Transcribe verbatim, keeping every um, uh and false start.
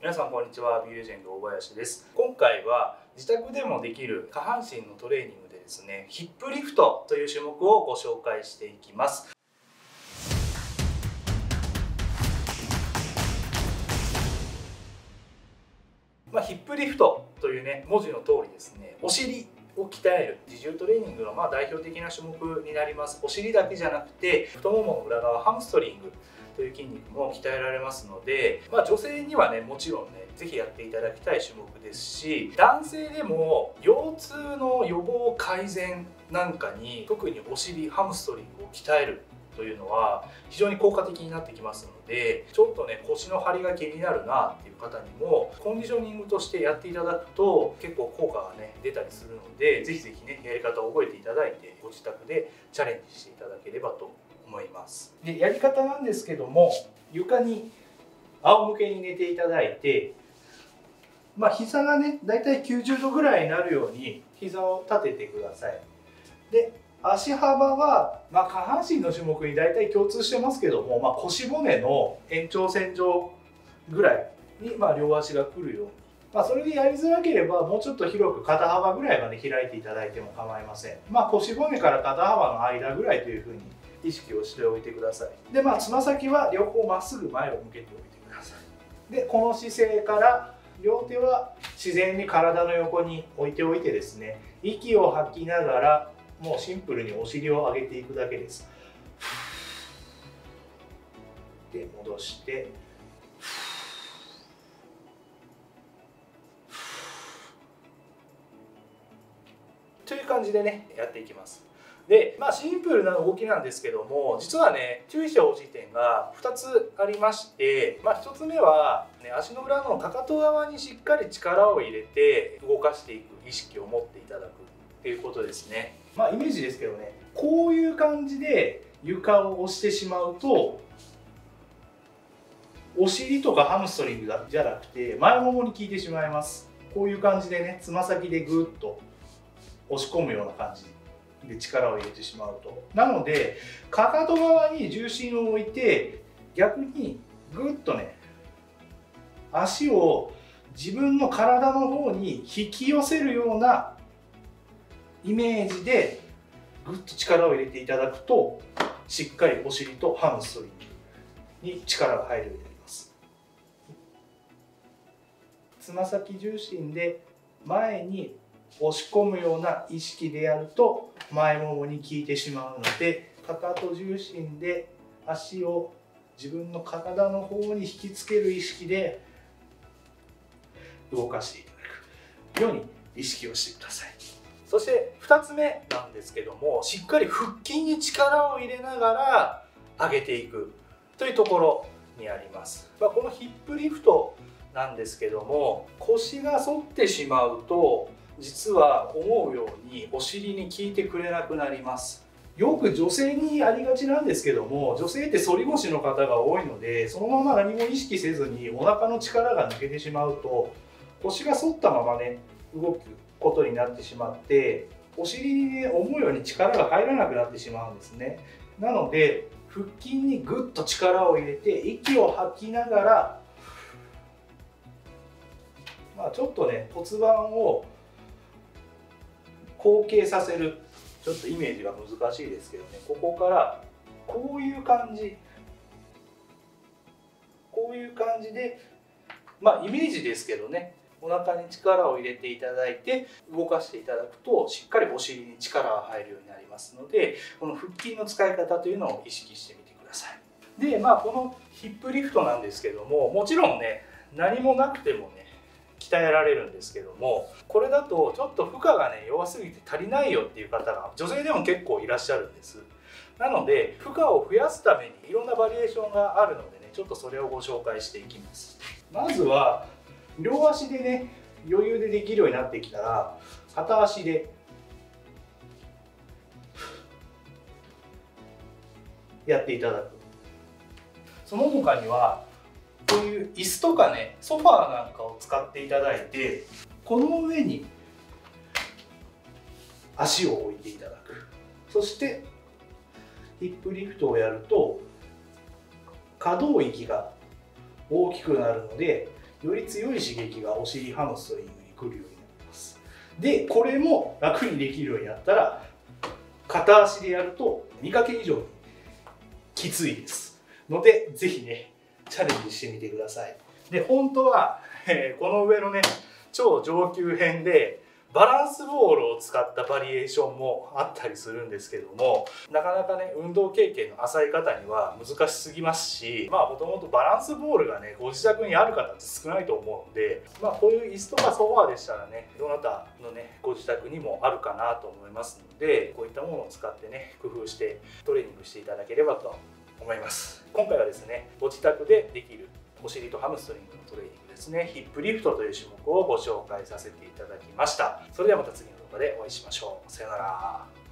皆さんこんにちは、ビューレジェンド大林です。今回は自宅でもできる下半身のトレーニングでですね、ヒップリフトという種目をご紹介していきます。まあ、ヒップリフトというね文字の通りですね、お尻を鍛える自重トレーニングのまあ代表的な種目になります。お尻だけじゃなくて太ももの裏側、ハムストリングという筋肉も鍛えられますので、まあ、女性にはねもちろんね是非やっていただきたい種目ですし、男性でも腰痛の予防改善なんかに特にお尻、ハムストリングを鍛えるというのは非常に効果的になってきますので、ちょっとね腰の張りが気になるなっていう方にもコンディショニングとしてやっていただくと結構効果がね出たりするので、是非是非ねやり方を覚えていただいてご自宅でチャレンジしていただければと思います。でやり方なんですけども、床に仰向けに寝ていただいて、まあ膝がねだいたいきゅうじゅうどぐらいになるように膝を立ててください。で足幅は、まあ、下半身の種目に大体共通してますけども、まあ、腰骨の延長線上ぐらいに、まあ、両足が来るように、まあ、それでやりづらければもうちょっと広く肩幅ぐらいまで開いていただいても構いません。まあ、腰骨から肩幅の間ぐらいというふうに意識をしておいてください。で、まあ、つま先は両方まっすぐ前を向けておいてください。でこの姿勢から両手は自然に体の横に置いておいてですね、息を吐きながらもうシンプルにお尻を上げていくだけです。で戻してという感じでねやっていきます。で、まあ、シンプルな動きなんですけども、実はね注意してほしい点がふたつありまして、まあ、ひとつめは、ね、足の裏のかかと側にしっかり力を入れて動かしていく意識を持っていただくっていうことですね。まあ、イメージですけどね、こういう感じで床を押してしまうとお尻とかハムストリングじゃなくて前ももに効いてしまいます。こういう感じでね、つま先でぐっと押し込むような感じで力を入れてしまうと。なのでかかと側に重心を置いて逆にぐっとね足を自分の体の方に引き寄せるようなイメージでぐっと力を入れていただくと、しっかりお尻とハムストリングに力が入るようになります。つま先重心で前に押し込むような意識でやると前ももに効いてしまうので、かかと重心で足を自分の体の方に引きつける意識で動かしていただくように意識をしてください。そしてふたつめなんですけども、しっかり腹筋に力を入れながら上げていくというところにあります。まあ、このヒップリフトなんですけども、腰が反ってしまうと実は思うようにお尻に効いてくれなくなります。よく女性にありがちなんですけども、女性って反り腰の方が多いので、そのまま何も意識せずにお腹の力が抜けてしまうと腰が反ったままね動くことになってしまって、お尻にね思うように力が入らなくなってしまうんですね。なので腹筋にぐっと力を入れて息を吐きながら、まあ、ちょっとね骨盤を後傾させる、ちょっとイメージが難しいですけどね、ここからこういう感じこういう感じで、まあイメージですけどね、お腹に力を入れていただいて動かしていただくとしっかりお尻に力が入るようになりますので、この腹筋の使い方というのを意識してみてください。でまあこのヒップリフトなんですけども、もちろんね何もなくてもね鍛えられるんですけども、これだとちょっと負荷がね弱すぎて足りないよっていう方が女性でも結構いらっしゃるんです。なので負荷を増やすためにいろんなバリエーションがあるのでね、ちょっとそれをご紹介していきます。まずは両足でね余裕でできるようになってきたら片足でやっていただく。その他にはこういう椅子とかねソファーなんかを使っていただいて、この上に足を置いていただく。そしてヒップリフトをやると可動域が大きくなるので、 より強い刺激がお尻ハムストリングに来るようになります。でこれも楽にできるようになったら片足でやると見かけ以上にきついですので、ぜひねチャレンジしてみてください。で本当は、えー、この上のね超上級編でバランスボールを使ったバリエーションもあったりするんですけども、なかなかね運動経験の浅い方には難しすぎますし、まあもともとバランスボールがねご自宅にある方って少ないと思うんで、まあこういう椅子とかソファーでしたらねどなたのねご自宅にもあるかなと思いますので、こういったものを使ってね工夫してトレーニングしていただければと思います。今回はですねご自宅でできるお尻とハムストリングのトレーニングですね、ヒップリフトという種目をご紹介させていただきました。それではまた次の動画でお会いしましょう。さよなら。